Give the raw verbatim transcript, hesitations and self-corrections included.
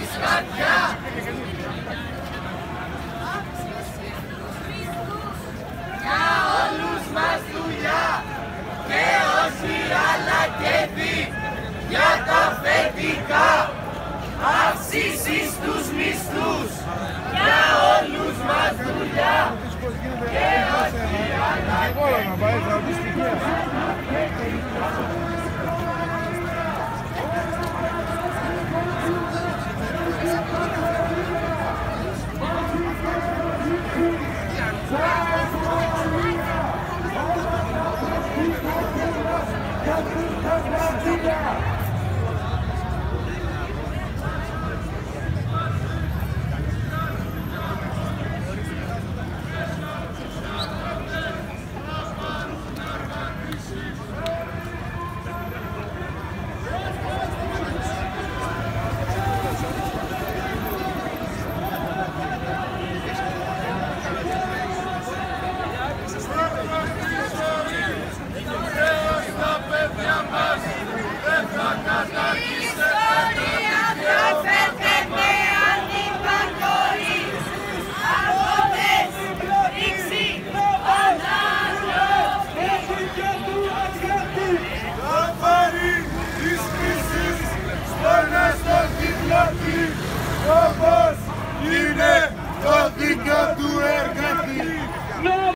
σκατιά. Για όλους μας δουλειά και όχι άλλα κέρδη για τα φετικά. Αυξήσεις στους μισθούς για όλους μας δουλειά και όχι άλλα κέρδη. Όπως είναι το δίκαιο του